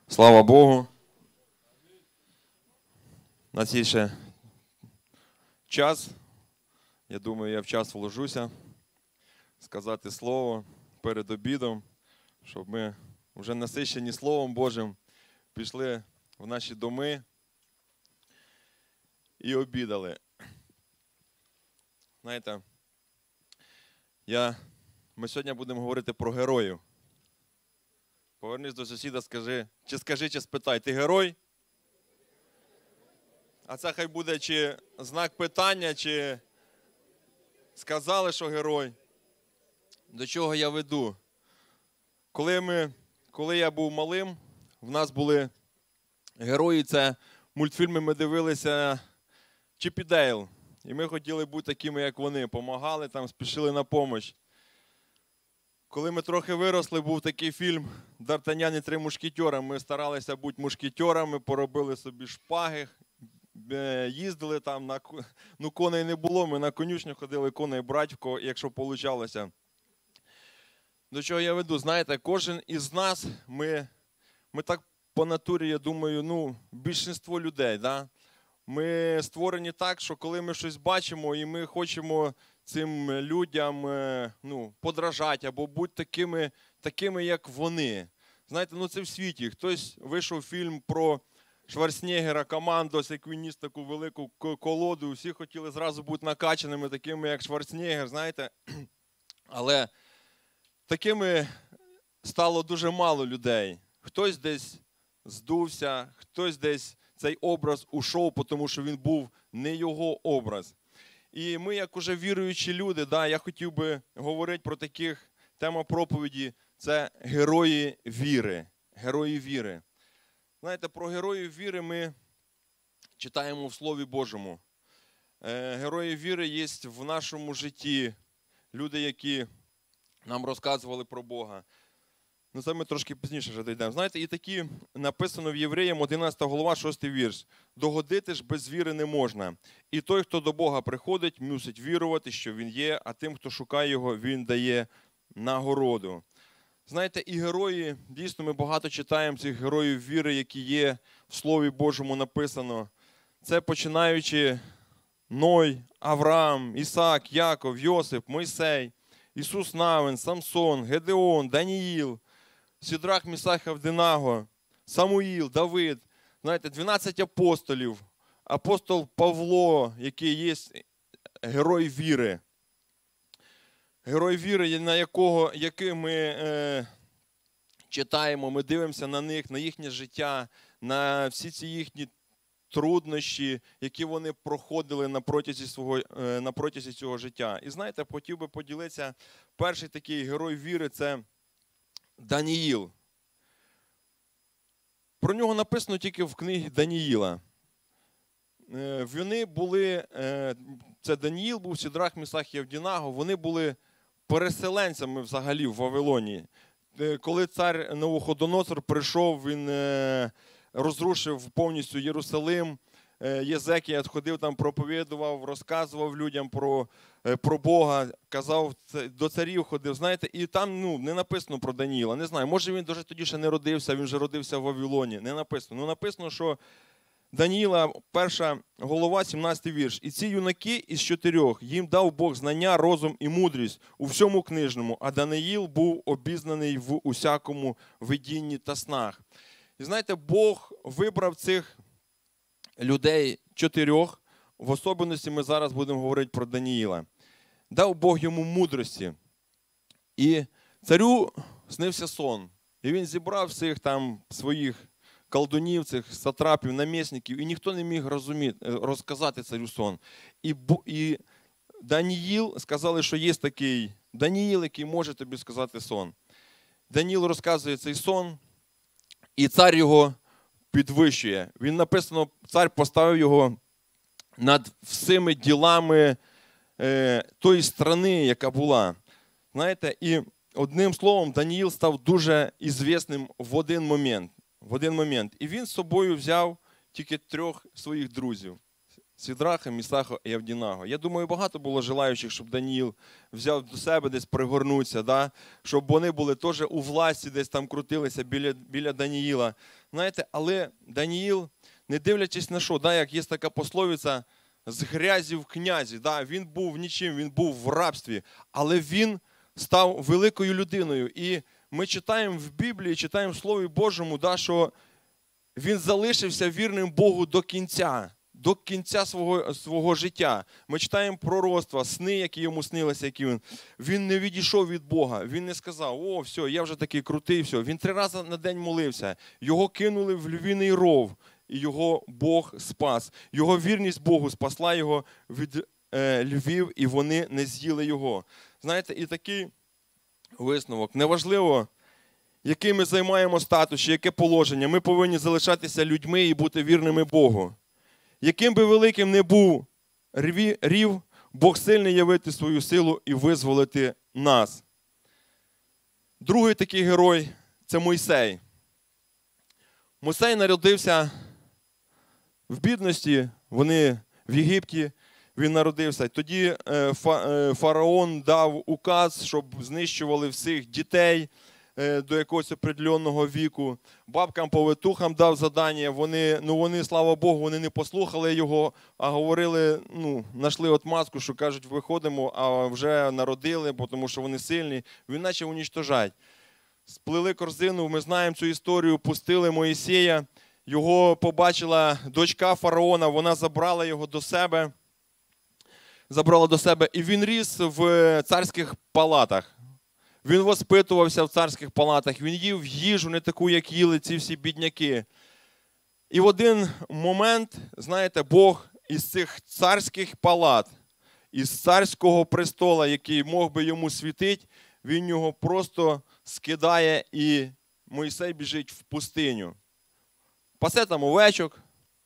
Слава Богу. У нас є ще час. Я думаю, я в час вложуся сказати слово перед обідом, щоб ми вже насичені Словом Божим пішли в наші доми і обідали. Знаєте, ми сьогодні будемо говорити про героїв. Повернись до сусіда, скажи, чи спитай, ти герой? А це хай буде чи знак питання, чи сказали, що герой. До чого я веду? Коли я був малим, в нас були герої, це мультфільми ми дивилися Чіп і Дейл. І ми хотіли бути такими, як вони, допомагали, там, спішили на допомогу. Коли ми трохи виросли, був такий фільм «Д'Артаньян і три мушкетера». Ми старалися бути мушкетерами, поробили собі шпаги, їздили там, коней не було, ми на конюшню ходили коней брати, якщо вийшло. До чого я веду? Знаєте, кожен із нас, ми так по натурі, я думаю, більшість людей, да? Ми створені так, що коли ми щось бачимо і ми хочемо цим людям подражати або бути такими, як вони. Знаєте, це в світі. Хтось вийшов фільм про Шварценеггера, «Командос», як він ніс таку велику колоду. Всі хотіли зразу бути накачаними, такими, як Шварценеггер, знаєте. Але такими стало дуже мало людей. Хтось десь здувся, хтось десь цей образ ушов, тому що він був не його образ. І ми, як уже віруючі люди, я хотів би говорити про таких, тема проповіді – це герої віри. Герої віри. Знаєте, про героїв віри ми читаємо в Слові Божому. Герої віри є в нашому житті. Люди, які нам розказували про Бога. Це ми трошки пізніше вже дійдемо. Знаєте, і такі написано в Євреям 11 глава, 6 вірш. «Догодити ж без віри не можна. І той, хто до Бога приходить, мусить вірувати, що Він є, а тим, хто шукає Його, Він дає нагороду». Знаєте, і герої, дійсно, ми багато читаємо цих героїв віри, які є в Слові Божому написано. Це починаючи Ной, Авраам, Ісаак, Яков, Йосип, Мойсей, Ісус Навин, Самсон, Гедеон, Даніїл, Сідрах, Місах, Авденаго, Самуїл, Давид. Знаєте, 12 апостолів. Апостол Павло, який є герой віри. Герой віри, який ми читаємо, ми дивимося на них, на їхнє життя, на всі ці їхні труднощі, які вони проходили на протязі цього життя. І знаєте, хотів би поділитися, перший такий герой віри – це Даніїл. Про нього написано тільки в книгі Даніїла. Вони були, це Даніїл був, Сідрах, Місах і Авденаго, вони були переселенцями взагалі в Вавилоні. Коли цар Навуходоносор прийшов, він розрушив повністю Єрусалим, Єзекія ходив там, проповідував, розказував людям про Бога, казав, до царів ходив, знаєте, і там не написано про Даніїла, не знаю, може він даже тоді ще не родився, він вже родився в Вавилоні, не написано. Написано, що Даніїла, 1 глава, 17 вірш. «І ці юнаки із 4, їм дав Бог знання, розум і мудрість у всьому книжному, а Даниїл був обізнаний в усякому видінні та снах». І знаєте, Бог вибрав цих людей 4, в особливості ми зараз будемо говорити про Даніїла. Дав Бог йому мудрості. І царю снився сон. І він зібрав всіх там своїх колдунів, цих сатрапів, намісників, і ніхто не міг розказати царю сон. І Даніїл, сказали, що є такий Даніїл, який може тобі сказати сон. Даніїл розказує цей сон, і цар його підвищує. Він написано, цар поставив його над всіми ділами тої страни, яка була. Знаєте, і одним словом, Даніїл став дуже ізвісним в один момент. І він з собою взяв тільки 3 своїх друзів. Сідраха, Місаха і Авдінаго. Я думаю, багато було желаючих, щоб Даніїл взяв до себе десь пригорнутися, да? Щоб вони були теж у власті, десь там крутилися біля Даніїла. Знаєте, але Даніїл, не дивлячись на що, да? Як є така пословиця, з грязі в князі. Да? Він був нічим, він був в рабстві, але він став великою людиною. І ми читаємо в Біблії, читаємо в Слові Божому, да, що він залишився вірним Богу до кінця свого життя. Ми читаємо пророцтва, сни, які йому снилися, які він не відійшов від Бога. Він не сказав, о, все, я вже такий крутий, все. Він 3 рази на день молився. Його кинули в львіний ров, і його Бог спас. Його вірність Богу спасла його від львів, і вони не з'їли його. Знаєте, і такий висновок. Неважливо, який ми займаємо статус, чи яке положення, ми повинні залишатися людьми і бути вірними Богу. Яким би великим не був рів, Бог сильний явити свою силу і визволити нас. Другий такий герой – це Мойсей. Мойсей народився в бідності, вони в Єгипті, він народився. Тоді фараон дав указ, щоб знищували всіх дітей до якогось определеного віку. Бабкам-повитухам дав завдання, вони, слава Богу, вони не послухали його, а говорили, знайшли отмазку, що кажуть, виходимо, а вже народили, тому що вони сильні. Він почав уничтожати. Сплели корзину, ми знаємо цю історію, пустили Моїсея, його побачила дочка фараона, вона забрала його до себе, і він ріс в царських палатах. Він воспитувався в царських палатах, він їв їжу не таку, як їли ці всі бідняки. І в один момент, знаєте, Бог із цих царських палат, із царського престола, який мог би йому світити, він його просто скидає, і Мойсей біжить в пустиню. Пасе там овечок,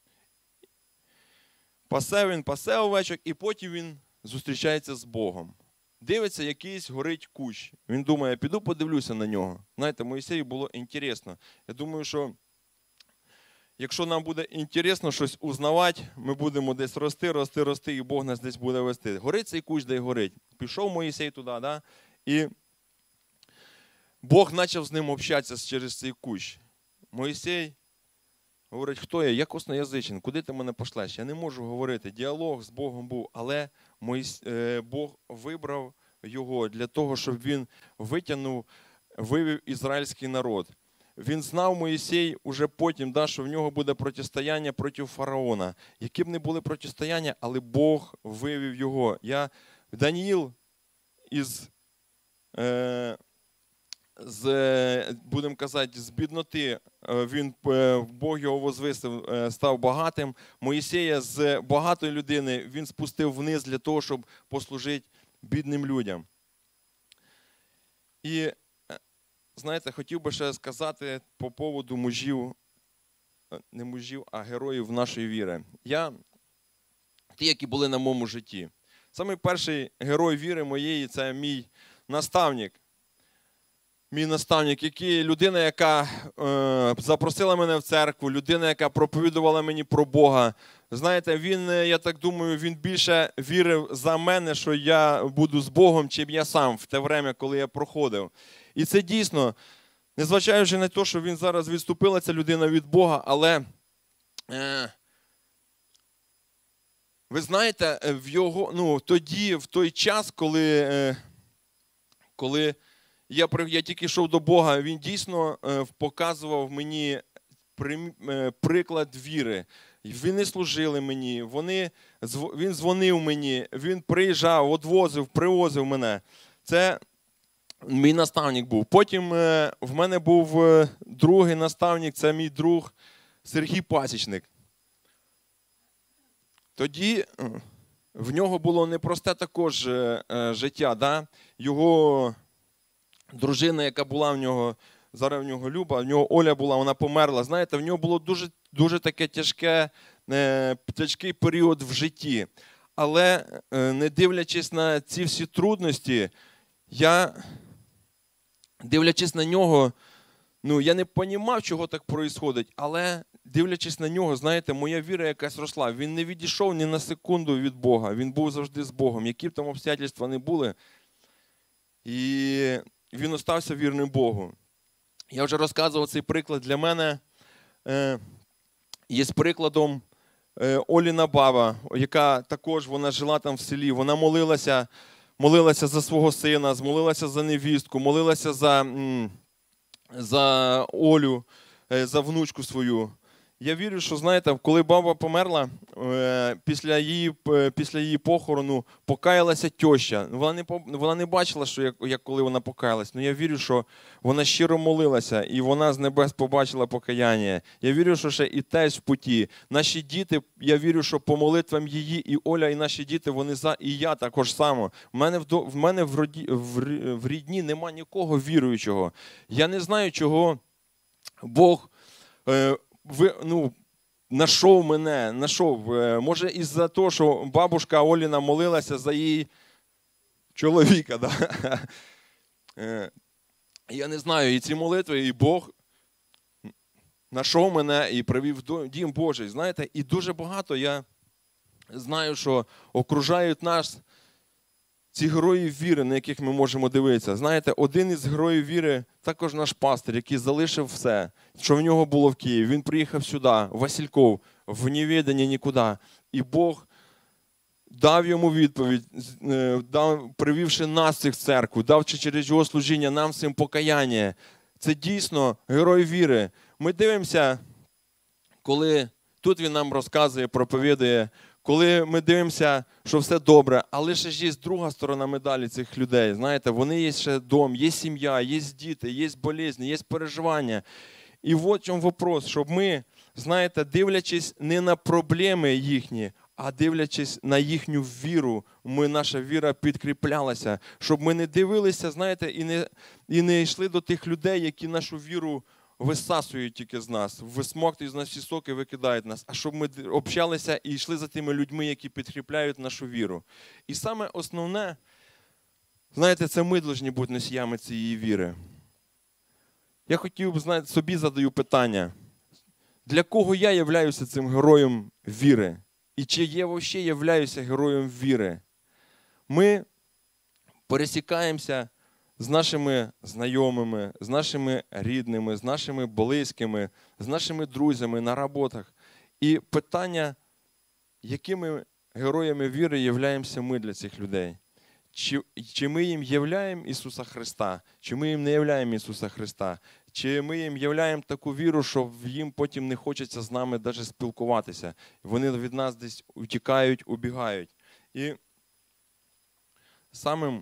пасе овечок, і потім він зустрічається з Богом. Дивиться, якийсь горить кущ. Він думає, піду подивлюся на нього. Знаєте, Мойсею було інтересно. Я думаю, що якщо нам буде інтересно щось узнавати, ми будемо десь рости, і Бог нас десь буде вести. Горить цей кущ, де й горить. Пішов Мойсей туди, да? І Бог почав з ним общатися через цей кущ. Мойсей говорить, хто я? Я косноязичен, куди ти мене пошлеш? Я не можу говорити. Діалог з Богом був, але Бог вибрав його для того, щоб він вивів ізраїльський народ. Він знав, Моїсей, уже потім, що в нього буде протистояння проти фараона. Які б не були протистояння, але Бог вивів його. Даніїл будемо казати, з бідноти, Бог його возвисив, став багатим. Моїсея з багатої людини він спустив вниз для того, щоб послужити бідним людям. І, знаєте, хотів би ще сказати по поводу не мужів, а героїв нашої віри. Ті, які були на моєму житті. Самий перший герой віри моєї – це мій наставник. Людина, яка запросила мене в церкву, людина, яка проповідувала мені про Бога. Знаєте, я так думаю, він більше вірив за мене, що я буду з Богом, чим я сам в те время, коли я проходив. І це дійсно, незважаючи на те, що він зараз відступила, ця людина, від Бога, але ви знаєте, тоді, в той час, коли я тільки йшов до Бога, він дійсно показував мені приклад віри. Вони служили мені, він дзвонив мені, він приїжджав, привозив мене. Це мій наставник був. Потім в мене був другий наставник, це мій друг Сергій Пасічник. Тоді в нього було непросте також життя. Да? Його дружина, яка була в нього, зараз в нього Люба, в нього Оля була, вона померла. Знаєте, в нього було дуже таке тяжкий період в житті. Але не дивлячись на ці всі трудності, дивлячись на нього, я не розумів, чого так відбувається, але дивлячись на нього, знаєте, моя віра якась росла. Він не відійшов ні на секунду від Бога, він був завжди з Богом, які б там обстоятельства не були. І він остався вірним Богу. Я вже розказував цей приклад. Для мене є прикладом Оліна баба, яка також вона жила там в селі. Вона молилася за свого сина, молилася за невістку, молилася за Олю, за внучку свою. Я вірю, що, знаєте, коли баба померла, після її похорону покаялася теща. Вона не бачила, що як коли вона покаялась. Але я вірю, що вона щиро молилася, і вона з небес побачила покаяння. Я вірю, що ще і тесть в путі. Наші діти, я вірю, що по молитвам її, і Оля, і наші діти, вони і я також само. В мене в рідні нема нікого віруючого. Я не знаю, чого Бог нашов мене. Може, із-за того, що бабушка Оліна молилася за її чоловіка. Да? Я не знаю, і ці молитви, і Бог нашов мене і привів в Дім Божий. Знаєте, і дуже багато я знаю, що окружають нас ці герої віри, на яких ми можемо дивитися. Знаєте, один із героїв віри також наш пастир, який залишив все, що в нього було в Києві. Він приїхав сюди, в Васильков, в невідання нікуди. І Бог дав йому відповідь, привівши нас в церкву, давши через його служіння нам всім покаяння. Це дійсно герой віри. Ми дивимося, коли тут він нам розказує, проповідує, коли ми дивимося, що все добре, але ще ж є друга сторона медалі цих людей. Знаєте, вони є ще дом, є сім'я, є діти, є болезні, є переживання. І от в чому вопрос, щоб ми, знаєте, дивлячись не на проблеми їхні, а дивлячись на їхню віру, наша віра підкріплялася. Щоб ми не дивилися, знаєте, і не йшли до тих людей, які нашу віру висасують тільки з нас, висмоктують з нас всі соки, викидають нас, а щоб ми общалися і йшли за тими людьми, які підкріпляють нашу віру. І саме основне, знаєте, це ми повинні бути носіями цієї віри. Я хотів би, знаєте, собі задаю питання, для кого я являюся цим героєм віри? І чи я взагалі являюся героєм віри? Ми пересікаємося з нашими знайомими, з нашими рідними, з нашими близькими, з нашими друзями на роботах. І питання, якими героями віри являємося ми для цих людей? Чи ми їм являємо Ісуса Христа, чи ми їм не являємо Ісуса Христа? Чи ми їм являємо таку віру, що їм потім не хочеться з нами навіть спілкуватися? Вони від нас десь утікають, убігають. І самим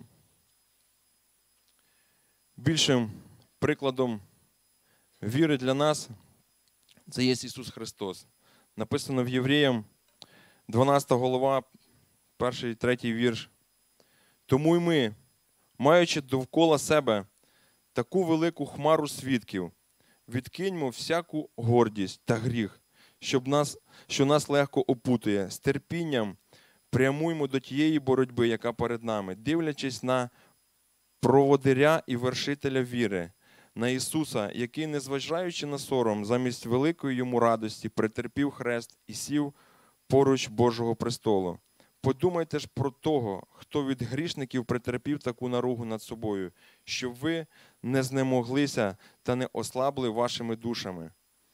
більшим прикладом віри для нас це є Ісус Христос. Написано в Євреям, 12 глава, 1-3 вірш. Тому й ми, маючи довкола себе таку велику хмару свідків, відкиньмо всяку гордість та гріх, що нас легко опутує, з терпінням прямуймо до тієї боротьби, яка перед нами, дивлячись на проводиря і вершителя віри, на Ісуса, який, незважаючи на сором, замість великої йому радості, претерпів хрест і сів поруч Божого престолу. Подумайте ж про того, хто від грішників претерпів таку наругу над собою, щоб ви не знемоглися та не ослабли вашими душами.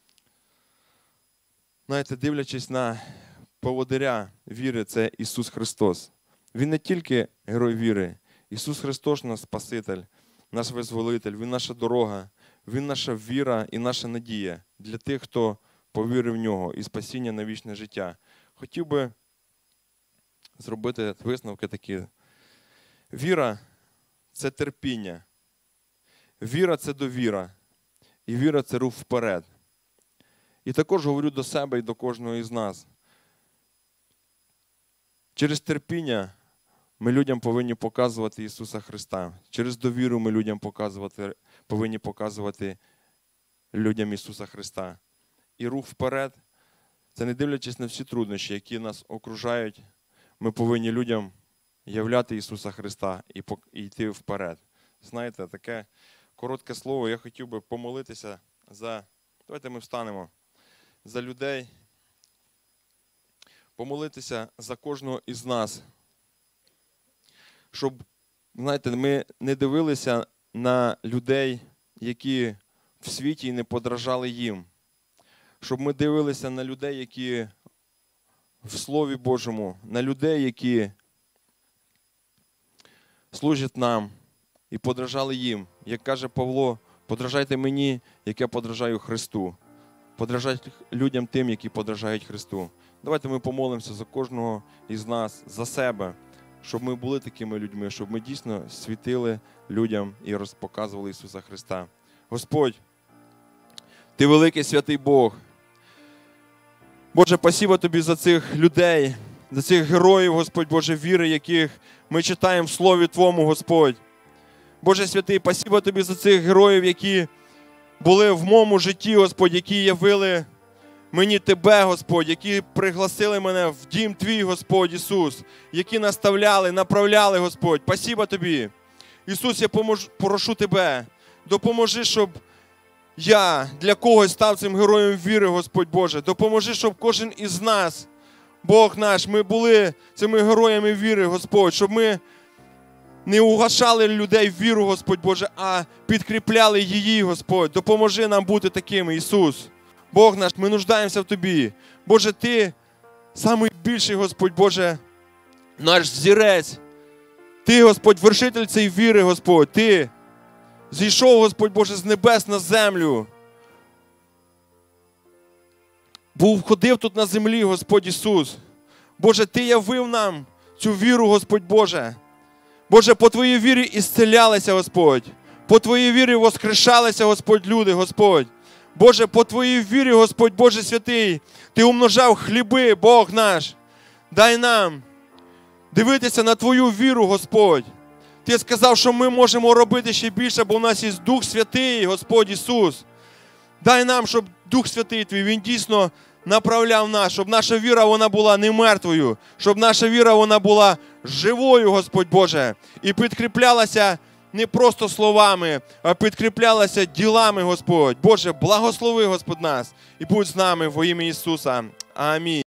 Знаєте, дивлячись на поводиря віри, це Ісус Христос. Він не тільки герой віри. Ісус Христос наш Спаситель, наш Визволитель, Він наша дорога, Він наша віра і наша надія для тих, хто повірив в Нього і спасіння на вічне життя. Хотів би зробити висновки такі. Віра – це терпіння. Віра – це довіра. І віра – це рух вперед. І також говорю до себе і до кожного із нас. Через терпіння ми людям повинні показувати Ісуса Христа. Через довіру ми людям повинні показувати людям Ісуса Христа. І рух вперед – це не дивлячись на всі труднощі, які нас окружають, ми повинні людям являти Ісуса Христа і йти вперед. Знаєте, таке коротке слово. Я хотів би помолитися давайте ми встанемо, за людей, помолитися за кожного із нас. Щоб, знаєте, ми не дивилися на людей, які в світі і не подражали їм. Щоб ми дивилися на людей, які в Слові Божому, на людей, які служать нам, і подражали їм. Як каже Павло, подражайте мені, як я подражаю Христу. Подражайте людям тим, які подражають Христу. Давайте ми помолимося за кожного із нас, за себе, щоб ми були такими людьми, щоб ми дійсно світили людям і показували Ісуса Христа. Господь, Ти великий святий Бог. Боже, спасибо Тобі за цих людей, за цих героїв, Господь Боже, віри, яких ми читаємо в Слові Твому, Господь. Боже святий, спасибо Тобі за цих героїв, які були в моєму житті, Господь, які явили мені Тебе, Господь, які пригласили мене в дім Твій, Господь Ісус, які наставляли, направляли, Господь. Спасибо Тобі. Ісус, я прошу Тебе, допоможи, щоб я для когось став цим героєм віри, Господь Боже. Допоможи, щоб кожен із нас, Бог наш, ми були цими героями віри, Господь, щоб ми не угашали людей в віру, Господь Боже, а підкріпляли її, Господь. Допоможи нам бути такими, Ісус. Бог наш, ми нуждаємося в Тобі. Боже, Ти найбільший, Господь Боже, наш зірець. Ти, Господь, вершитель цієї віри, Господь. Ти зійшов, Господь Боже, з небес на землю. Ходив тут на землі, Господь Ісус. Боже, Ти явив нам цю віру, Господь Боже. Боже, по Твоїй вірі ісцелялися, Господь. По Твоїй вірі воскрешалися, Господь, люди, Господь. Боже, по Твоїй вірі, Господь Боже святий, Ти умножав хліби, Бог наш. Дай нам дивитися на Твою віру, Господь. Ти сказав, що ми можемо робити ще більше, бо в нас є Дух Святий, Господь Ісус. Дай нам, щоб Дух Святий Твій, Він дійсно направляв нас, щоб наша віра, вона була не мертвою, щоб наша віра, вона була живою, Господь Боже, і підкріплялася не просто словами, а підкріплялася ділами, Господь. Боже, благослови, Господь, нас, і будь з нами во ім'я Ісуса. Амінь.